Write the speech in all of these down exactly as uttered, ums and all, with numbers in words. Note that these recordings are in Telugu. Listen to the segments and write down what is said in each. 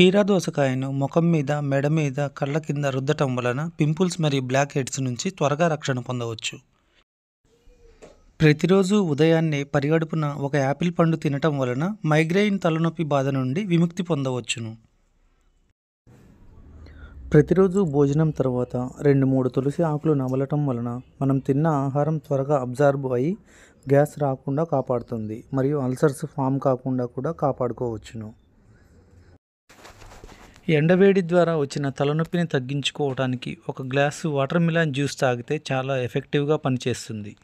కీరా దోసకాయను ముఖం మీద, మెడ మీద, కళ్ళ కింద రుద్దటం వలన పింపుల్స్ మరియు బ్లాక్ హెడ్స్ నుంచి త్వరగా రక్షణ పొందవచ్చు. ప్రతిరోజు ఉదయాన్నే పరిగడుపున ఒక యాపిల్ పండు తినటం వలన మైగ్రేన్ తలనొప్పి బాధ నుండి విముక్తి పొందవచ్చును. ప్రతిరోజు భోజనం తర్వాత రెండు మూడు తులసి ఆకులు నమలటం వలన మనం తిన్న ఆహారం త్వరగా అబ్జార్బ్ అయ్యి గ్యాస్ రాకుండా కాపాడుతుంది మరియు అల్సర్స్ ఫామ్ కాకుండా కూడా కాపాడుకోవచ్చును. ఎండవేడి ద్వారా వచ్చిన తలనొప్పిని తగ్గించుకోవడానికి ఒక గ్లాసు వాటర్ మిలన్ జ్యూస్ తాగితే చాలా ఎఫెక్టివ్గా పనిచేస్తుంది.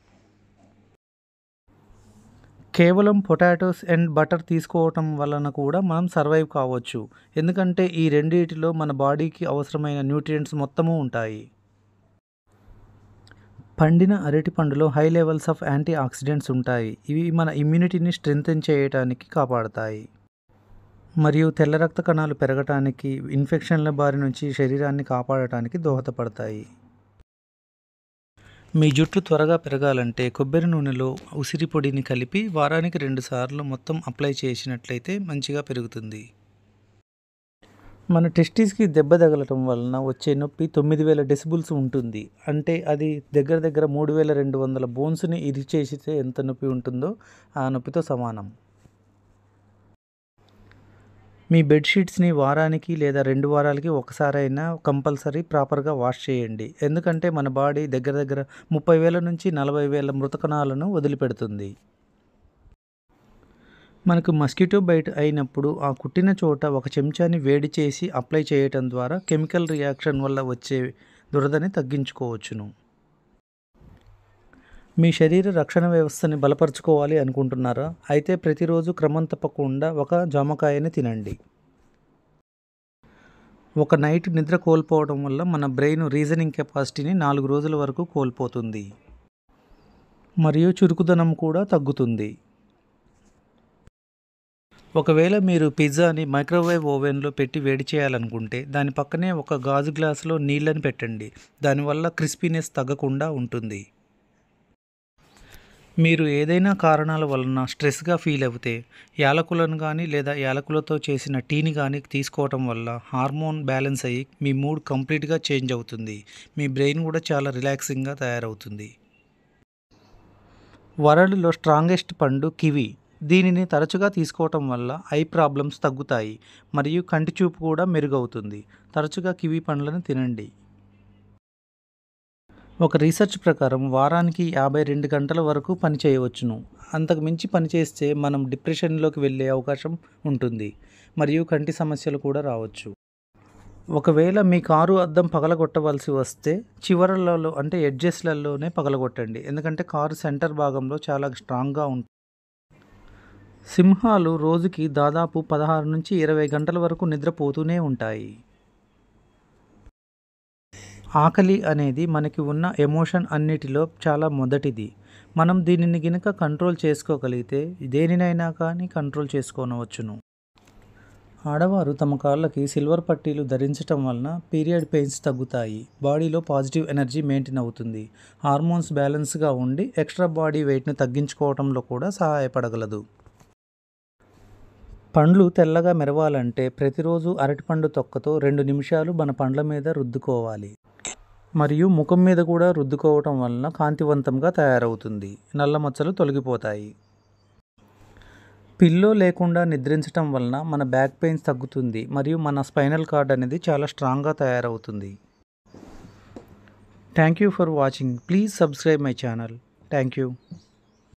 కేవలం పొటాటోస్ అండ్ బటర్ తీసుకోవటం వలన కూడా మనం సర్వైవ్ కావచ్చు, ఎందుకంటే ఈ రెండింటిలో మన బాడీకి అవసరమైన న్యూట్రియంట్స్ మొత్తము ఉంటాయి. పండిన అరటి పండులో high levels of antioxidants ఉంటాయి. ఇవి మన ఇమ్యూనిటీని స్ట్రెంగ్తెన్ చేయడానికి కాపాడతాయి మరియు తెల్ల రక్త కణాలు పెరగటానికి, ఇన్ఫెక్షన్ల బారి నుంచి శరీరాన్ని కాపాడటానికి దోహదపడతాయి. మీ జుట్టు త్వరగా పెరగాలంటే కొబ్బరి నూనెలో ఉసిరి పొడిని కలిపి వారానికి రెండు సార్లు మొత్తం అప్లై చేసినట్లయితే మంచిగా పెరుగుతుంది. మన టెస్టిస్కి దెబ్బ తగలటం వలన వచ్చే నొప్పి తొమ్మిది వేల డెసిబుల్స్ ఉంటుంది. అంటే అది దగ్గర దగ్గర మూడు వేల రెండు వందల బోన్స్ని ఇరిచేసితే ఎంత నొప్పి ఉంటుందో ఆ నొప్పితో సమానం. మీ బెడ్షీట్స్ని వారానికి లేదా రెండు వారాలకి ఒకసారైనా కంపల్సరీ ప్రాపర్గా వాష్ చేయండి, ఎందుకంటే మన బాడీ దగ్గర దగ్గర ముప్పై వేల నుంచి నలభై వేల మృతకణాలను వదిలిపెడుతుంది. మనకు మస్కిటో బైట్ అయినప్పుడు ఆ కుట్టిన చోట ఒక చెంచాని వేడి చేసి అప్లై చేయటం ద్వారా కెమికల్ రియాక్షన్ వల్ల వచ్చే దురదని తగ్గించుకోవచ్చును. మీ శరీర రక్షణ వ్యవస్థని బలపరుచుకోవాలి అనుకుంటున్నారా? అయితే ప్రతిరోజు క్రమం తప్పకుండా ఒక జామకాయని తినండి. ఒక నైట్ నిద్ర కోల్పోవడం వల్ల మన బ్రెయిన్ రీజనింగ్ కెపాసిటీని నాలుగు రోజుల వరకు కోల్పోతుంది మరియు చురుకుదనం కూడా తగ్గుతుంది. ఒకవేళ మీరు పిజ్జాని మైక్రోవేవ్ ఓవెన్లో పెట్టి వేడి చేయాలనుకుంటే దాని పక్కనే ఒక గాజు గ్లాసులో నీళ్ళని పెట్టండి. దానివల్ల క్రిస్పీనెస్ తగ్గకుండా ఉంటుంది. మీరు ఏదైనా కారణాల వలన స్ట్రెస్గా ఫీల్ అవుతే యాలకులను కానీ లేదా యాలకులతో చేసిన టీని కానీ తీసుకోవటం వల్ల హార్మోన్ బ్యాలెన్స్ అయ్యి మీ మూడ్ కంప్లీట్గా చేంజ్ అవుతుంది. మీ బ్రెయిన్ కూడా చాలా రిలాక్సింగ్గా తయారవుతుంది. వరల్డ్లో స్ట్రాంగెస్ట్ పండు కివి. దీనిని తరచుగా తీసుకోవటం వల్ల ఐ ప్రాబ్లమ్స్ తగ్గుతాయి మరియు కంటి చూపు కూడా మెరుగవుతుంది. తరచుగా కివి పండ్లను తినండి. ఒక రీసెర్చ్ ప్రకారం వారానికి యాభై రెండు గంటల వరకు పని చేయవచ్చును. అంతకు మించి పనిచేస్తే మనం డిప్రెషన్లోకి వెళ్ళే అవకాశం ఉంటుంది మరియు కంటి సమస్యలు కూడా రావచ్చు. ఒకవేళ మీ కారు అద్దం పగలగొట్టవలసి వస్తే చివరలలో అంటే ఎడ్జెస్లలోనే పగలగొట్టండి, ఎందుకంటే కారు సెంటర్ భాగంలో చాలా స్ట్రాంగ్గా ఉంటుంది. సింహాలు రోజుకి దాదాపు పదహారు నుంచి ఇరవై గంటల వరకు నిద్రపోతూనే ఉంటాయి. ఆకలి అనేది మనకి ఉన్న ఎమోషన్ అన్నిటిలో చాలా మొదటిది. మనం దీనిని గినక కంట్రోల్ చేసుకోగలిగితే దేనినైనా కానీ కంట్రోల్ చేసుకోనవచ్చును. ఆడవారు తమ కాళ్ళకి సిల్వర్ పట్టీలు ధరించటం వలన పీరియడ్ పెయిన్స్ తగ్గుతాయి, బాడీలో పాజిటివ్ ఎనర్జీ మెయింటైన్ అవుతుంది, హార్మోన్స్ బ్యాలెన్స్గా ఉండి ఎక్స్ట్రా బాడీ వెయిట్ను తగ్గించుకోవడంలో కూడా సహాయపడగలదు. పండ్లు తెల్లగా మెరవాలంటే ప్రతిరోజు అరటిపండు తొక్కతో రెండు నిమిషాలు మన పండ్ల మీద రుద్దుకోవాలి మరియు ముఖం మీద కూడా రుద్దుకోవటం వలన కాంతివంతంగా తయారవుతుంది, నల్ల మచ్చలు తొలగిపోతాయి. పిల్లో లేకుండా నిద్రించటం వలన మన బ్యాక్ పెయిన్స్ తగ్గుతుంది మరియు మన స్పైనల్ కార్డ్ అనేది చాలా స్ట్రాంగ్గా తయారవుతుంది. Thank you for watching. Please subscribe my channel. Thank you.